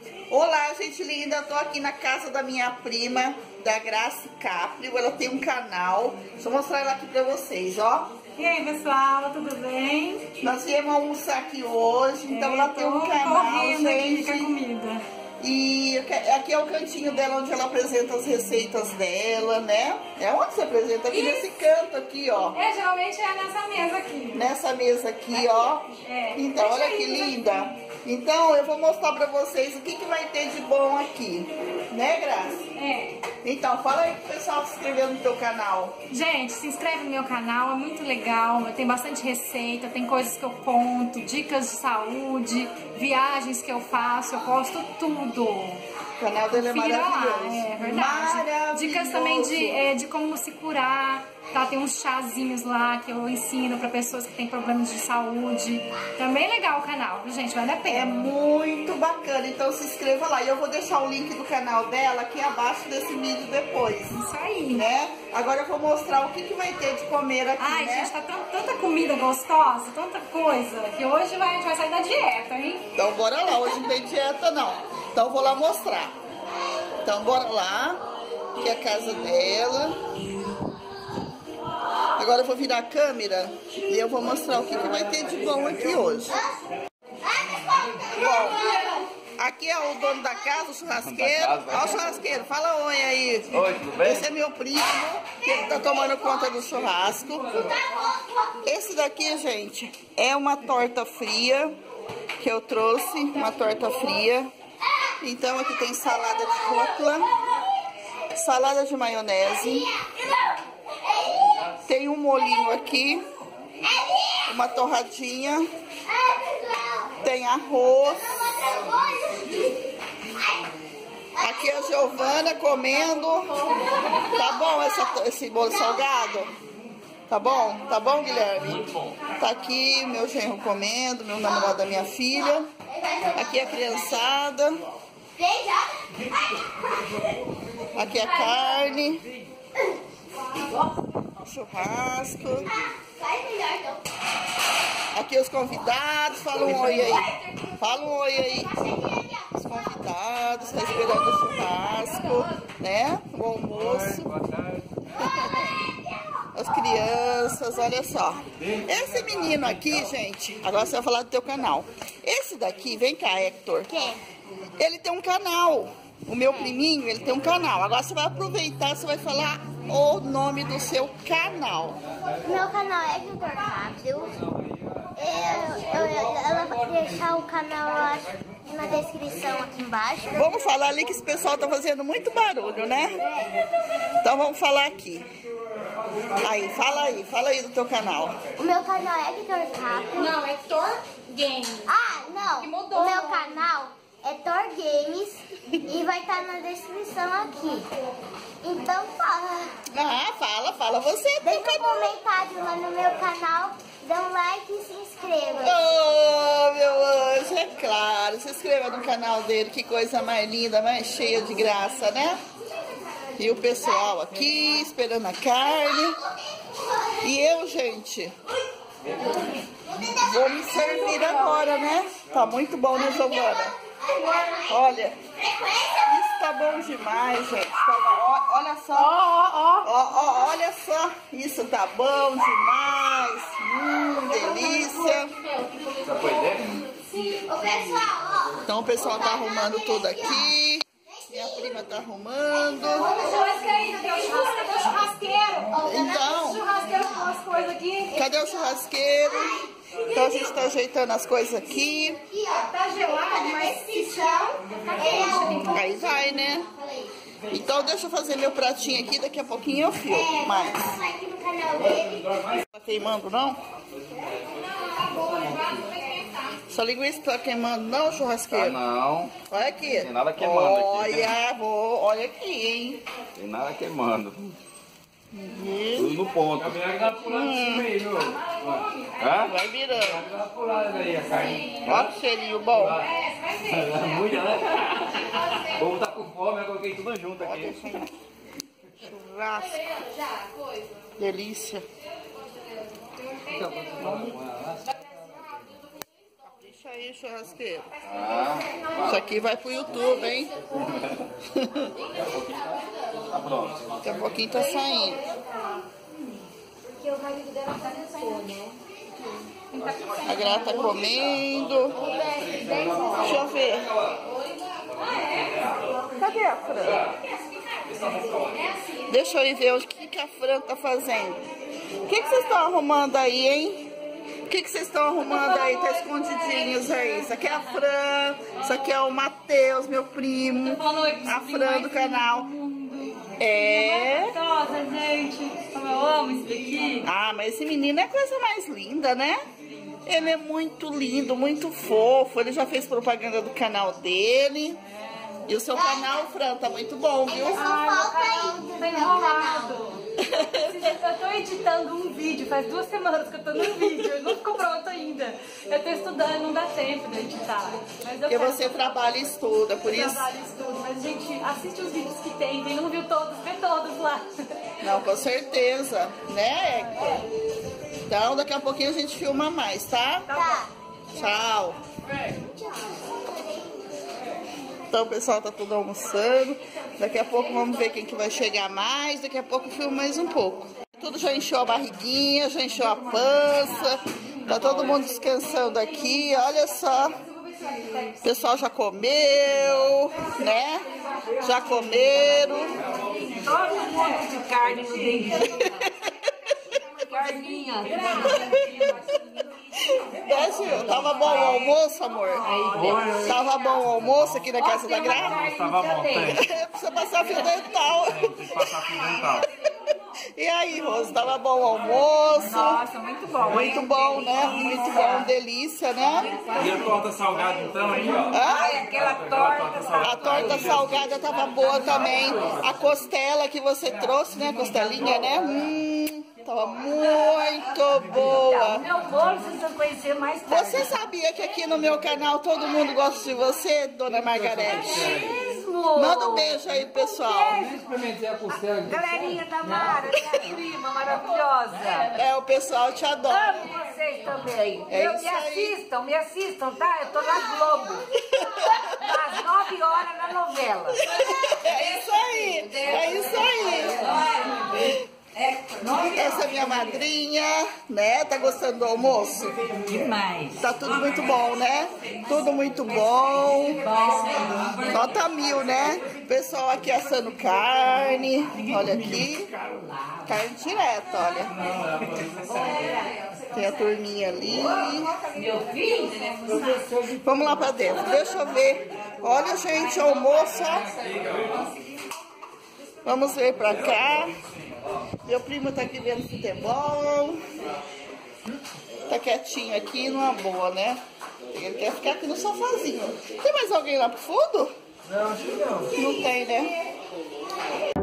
Olá, gente linda, eu tô aqui na casa da minha prima, da Grace Caprio. Ela tem um canal, deixa eu mostrar ela aqui pra vocês, ó. E aí, pessoal, tudo bem? Nós viemos almoçar aqui hoje, então ela tem um canal, gente. Aqui com a comida. E aqui é o cantinho dela, onde ela apresenta as receitas dela, né? É onde você apresenta? Aqui nesse canto aqui, ó. Geralmente é nessa mesa aqui. Nessa mesa aqui, ó. Então, olha que linda. Então, eu vou mostrar pra vocês o que vai ter de bom aqui. Né, Graça? Então, fala aí pro pessoal se inscrever no teu canal. Gente, se inscreve no meu canal, é muito legal. Tem bastante receita, tem coisas que eu conto, dicas de saúde, viagens que eu faço, eu posto tudo. O canal dele é maravilhoso. Lá, é verdade. Maravilhoso. Dicas também de como se curar. Tá, tem uns chazinhos lá que eu ensino pra pessoas que têm problemas de saúde. Também legal o canal, viu, gente? Vale a pena. É muito bacana, então se inscreva lá. E eu vou deixar o link do canal dela aqui abaixo desse vídeo depois. Isso aí. Né? Agora eu vou mostrar o que vai ter de comer aqui, Ai, né? gente, tá tanta comida gostosa, tanta coisa, que hoje a gente vai sair da dieta, hein? Então bora lá, hoje não tem dieta não. Então eu vou lá mostrar. Então bora lá, que é a casa dela. Agora eu vou virar a câmera e eu vou mostrar o que vai ter de bom aqui hoje. Bom, aqui é o dono da casa, o churrasqueiro. Olha o churrasqueiro, fala oi aí. Oi, tudo bem? Esse é meu primo, que tá tomando conta do churrasco. Esse daqui, gente, é uma torta fria que eu trouxe, uma torta fria. Então aqui tem salada de rúcula, salada de maionese. Tem um molhinho aqui, uma torradinha, tem arroz. Aqui é a Giovana comendo. Tá bom esse bolo salgado? Tá bom? Tá bom, Guilherme? Muito bom. Tá aqui meu genro comendo, meu namorado da minha filha. Aqui a criançada. Aqui a carne. Churrasco. Aqui os convidados, fala um oi aí. Fala um oi aí. Os convidados, estão esperando o churrasco, né? O almoço. As crianças, olha só. Esse menino aqui, gente, agora você vai falar do teu canal. Esse daqui, vem cá, Hector. Ele tem um canal. O meu priminho, ele tem um canal. Agora você vai aproveitar, você vai falar o nome do seu canal. Meu canal é Hector Caprio. Ela vai deixar o canal, eu acho, na descrição aqui embaixo. Vamos falar ali que esse pessoal tá fazendo muito barulho, né? Então vamos falar aqui. Fala aí do teu canal. O meu canal é Hector Caprio. Não, é Thor Games. Ah, não. Que mudou. O meu canal é Thor Games e vai estar na descrição aqui. Então fala. Fala você. Deixa um comentário lá no meu canal, dá um like e se inscreva. Oh, meu anjo, é claro. Se inscreva no canal dele, que coisa mais linda, mais cheia de graça, né? E o pessoal aqui esperando a carne. E eu, gente, vou me servir agora, né? Tá muito bom, né, Giovana? Olha, isso tá bom demais, gente. Olha só. Olha só. Isso tá bom demais. Delícia. Então o pessoal tá arrumando tudo aqui. Minha prima tá arrumando. Então, cadê o churrasqueiro? Então a gente tá ajeitando as coisas aqui. Tá gelado, mas se chão, Aí vai, né? Então deixa eu fazer meu pratinho aqui, daqui a pouquinho eu filmo mais. Tá queimando, não? Sua linguiça tá queimando, não, churrasqueiro? Tá não. Olha aqui. Tem nada queimando aqui. Olha aqui, hein? Tem nada queimando. Tudo no ponto. Hã? Vai virando. Olha o cheirinho bom. Muito, né? O povo tá com fome, eu coloquei tudo junto aqui. Churrasco. Delícia. Deixa aí, churrasqueiro. Isso aqui vai pro YouTube, hein? Tá pronto. Daqui a pouquinho tá saindo. Porque o marido dela tá com fome. A Gra tá comendo. Deixa eu ver. Cadê a Fran? Deixa eu ir ver o que a Fran tá fazendo. O que vocês estão arrumando aí, hein? O que vocês estão arrumando aí? Tá escondidinhos aí. Isso aqui é a Fran. Isso aqui é o Matheus, meu primo. A Fran do canal. É. Gostosa, gente. Como eu amo isso daqui. Ah, mas esse menino é a coisa mais linda, né? Ele é muito lindo, muito fofo. Ele já fez propaganda do canal dele. E o seu canal, Fran, tá muito bom, viu? Só falta ainda. Tá enrolado. Eu tô editando um vídeo, faz 2 semanas que eu tô no vídeo, não ficou pronto ainda. Eu tô estudando, não dá tempo de editar. Mas eu Porque você trabalha e estuda, por isso... trabalho e estudo, mas gente, assiste os vídeos que tem, quem não viu todos, vê todos lá. Não, com certeza, né, Hector? Então, daqui a pouquinho a gente filma mais, tá? Tá. Tchau. Então, o pessoal tá tudo almoçando. Daqui a pouco vamos ver quem que vai chegar mais. Daqui a pouco filmo mais um pouco. Tudo já encheu a barriguinha, já encheu a pança. Tá todo mundo descansando aqui, olha só. O pessoal já comeu, né? Já comeram. Todo mundo de carne no dente. Carninha. Desce, tava bom o almoço, amor? Tava bom o almoço aqui na casa da Gra? Tava bom, tem. Precisa passar fio dental. Tem que passar fio dental. E aí, Rose, tava bom o almoço? Nossa, muito bom. Muito bom, né? Muito bom, delícia, né? E a torta salgada então, hein? Hã? Aquela torta. A torta salgada tava boa também. A costela que você trouxe, né? Costelinha, né? Tava muito boa. Meu bolo, vocês vão conhecer mais tarde. Você sabia que aqui no meu canal todo mundo gosta de você, dona Margarete? Mesmo? Manda um beijo aí, pessoal. Experimentei a costela. Galerinha da Mara, minha prima maravilhosa. É, o pessoal te adora. Amo vocês também. É Me isso aí. assistam, tá? Eu tô na Globo. Às 9 horas na novela. É isso aí, é isso aí. Essa é minha madrinha, né? Tá gostando do almoço? Demais. Tá tudo muito bom, né? Tudo muito bom. Nota 1000, né? Pessoal aqui assando carne. Olha aqui. Carne direta, olha. Tem a turminha ali. Meu filho? Vamos lá pra dentro. Deixa eu ver. Olha, gente, almoço, ó. Vamos ver pra cá. Meu primo tá aqui vendo futebol. Tá quietinho aqui, numa boa, né? Ele quer ficar aqui no sofazinho. Tem mais alguém lá pro fundo? Não, acho que não. Não tem, né?